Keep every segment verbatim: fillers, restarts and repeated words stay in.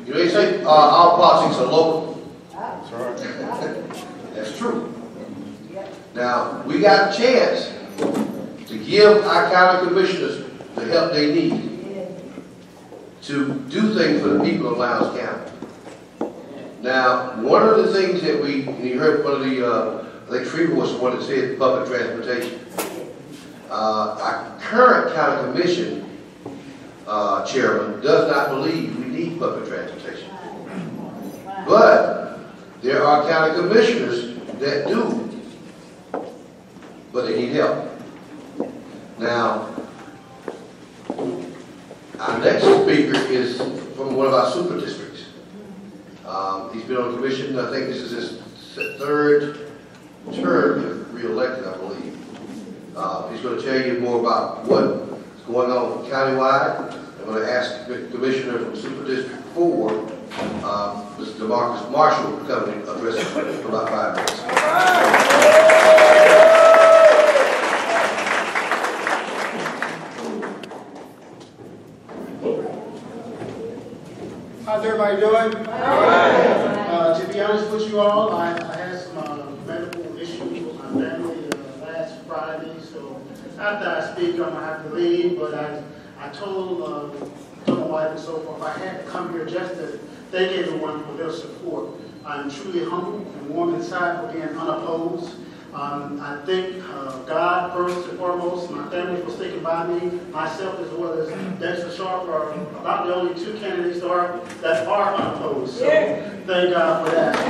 You know, they say uh, all politics are local. That's right. That's true. Now, we got a chance to give our county commissioners the help they need to do things for the people of Lowndes County. Now, one of the things that we, you heard one of the, uh, I think Treva was the one that said public transportation. Uh, our current county commission uh, chairman does not believe we need public transportation. But there are county commissioners that do, but they need help. Now, our next speaker is from one of our super districts. Um, he's been on the commission, I think this is his third term, if re-elected, I believe. Uh, he's going to tell you more about what's going on countywide. I'm going to ask the commissioner from Super District four, uh, Mister DeMarcus Marshall, to come and address us for about five minutes. How's everybody doing? Uh, to be honest with you all, I, I had some uh, medical issues with my family uh, last Friday, so after I speak, I'm going to have to leave, but I, I told, uh, told my wife and so forth, I had to come here just to thank everyone for their support. I'm truly humbled and warm inside for being unopposed. Um, I thank uh, God first and foremost, my family for sticking by me, myself as well as Dexter Sharp are about the only two candidates that are, that are unopposed. So thank God for that.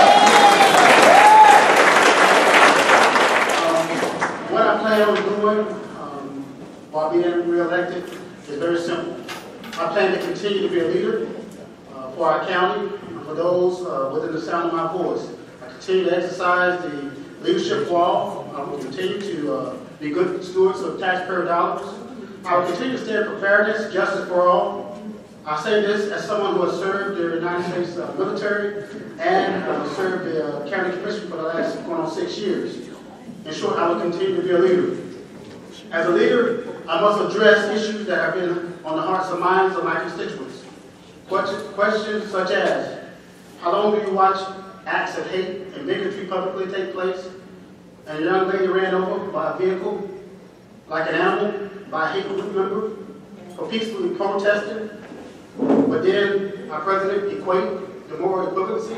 Um, what I plan on doing um, while being re-elected is very simple. I plan to continue to be a leader uh, for our county and for those uh, within the sound of my voice. I continue to exercise the leadership for all. I will continue to uh, be good stewards of taxpayer dollars. I will continue to stand for fairness, justice for all. I say this as someone who has served the United States uh, military and uh, served the uh, county commission for the last going on six years. In short, I will continue to be a leader. As a leader, I must address issues that have been on the hearts and minds of my constituents. Questions such as, how long do you watch acts of hate and bigotry publicly take place, and a young lady ran over by a vehicle like an animal by a hate group member for peacefully protesting, but then our president equate the moral equivalency?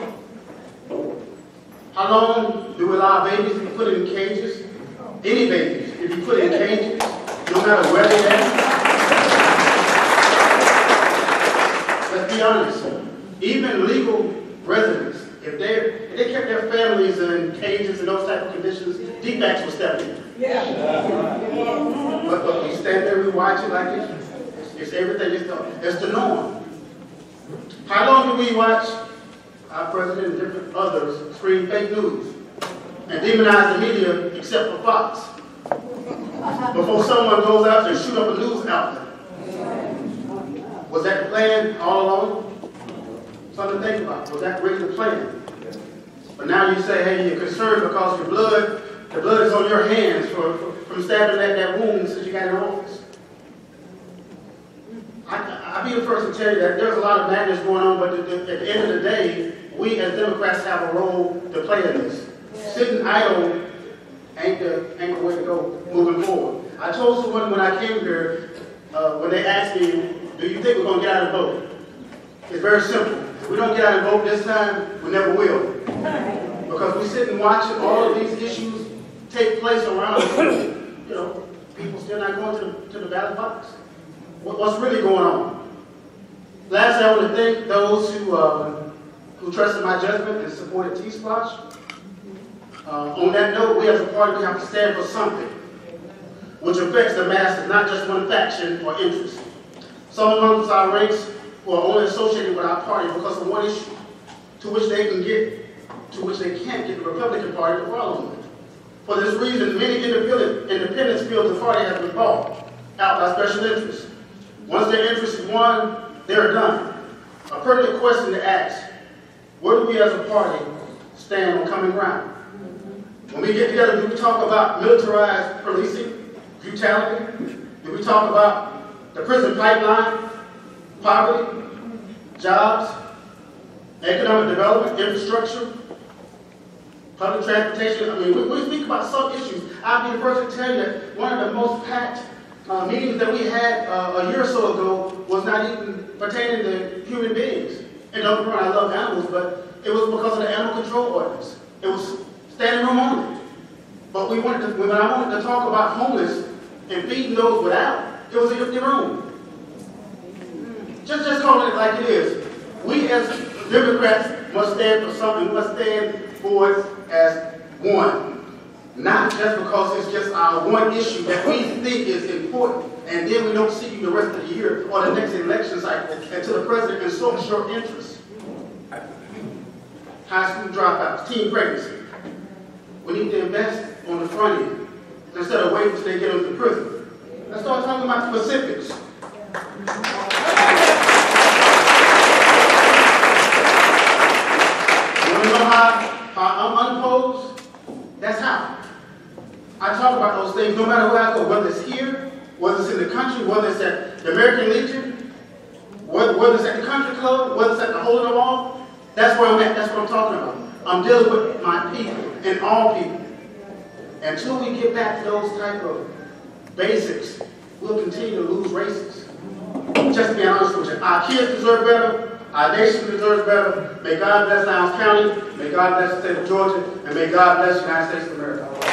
How long do we allow babies to be put in cages? Any babies to be put in cages, no matter where they're at? Let's be honest, even legal residents, If they, if they kept their families in cages and those type of conditions, D PACs would step in. Yeah. But, but we stand there, we watch it like it's, it's, it's everything, it's the, it's the norm. How long do we watch our president and different others scream fake news and demonize the media except for Fox before someone goes out and shoot up a news outlet? Was that the plan all along? Something to think about. Was that really the plan? But now you say, hey, you're concerned because your blood, the blood is on your hands for, for, from stabbing at that wound since you got in office. I, I'll be the first to tell you that there's a lot of madness going on, but the, the, at the end of the day, we as Democrats have a role to play in this. Sitting idle ain't the, ain't the way to go moving forward. I told someone when I came here, uh, when they asked me, do you think we're going to get out and vote? It's very simple. If we don't get out and vote this time, we never will. Because we sit and watch all of these issues take place around us. You know, people still not going to the, to the ballot box. What, what's really going on? Lastly, I want to thank those who uh, who trusted my judgment and supported T-Splosh. Uh, on that note, we as a party we have to stand for something which affects the masses, not just one faction or interest. Some amongst our ranks who are only associated with our party because of one issue, to which they can get, to which they can't get the Republican Party to follow them. For this reason, many independents feel the party has been bought out by special interests. Once their interest is won, they're done. A pertinent question to ask, where do we as a party stand on common ground? When we get together, do we talk about militarized policing, brutality? Do we talk about the prison pipeline, poverty, jobs, economic development, infrastructure, public transportation. I mean, we, we speak about some issues. I'll be the first to tell you that one of the most packed uh, meetings that we had uh, a year or so ago was not even pertaining to human beings. And don't get me wrong, I love animals, but it was because of the animal control ordinance. It was standing room only. But we wanted to, when I wanted to talk about homeless and feeding those without, it was an empty room. Just, just call it like it is. We as Democrats must stand for something. We must stand for it as one. Not just because it's just our one issue that we think is important, and then we don't see you the rest of the year or the next election cycle until the president is so short interest. High school dropouts, teen pregnancy. We need to invest on the front end instead of waiting until they get into prison. Let's start talking about the specifics. You want to know how, how I'm unopposed? That's how. I talk about those things no matter where I go, whether it's here, whether it's in the country, whether it's at the American Legion, whether, whether it's at the country club, whether it's at the hole in the wall. That's where I'm at. That's what I'm talking about. I'm dealing with my people and all people. Until we get back to those type of basics, we'll continue to lose races. Just to be honest with you, our kids deserve better. Our nation deserves better. May God bless Lowndes County. May God bless the state of Georgia. And may God bless the United States of America.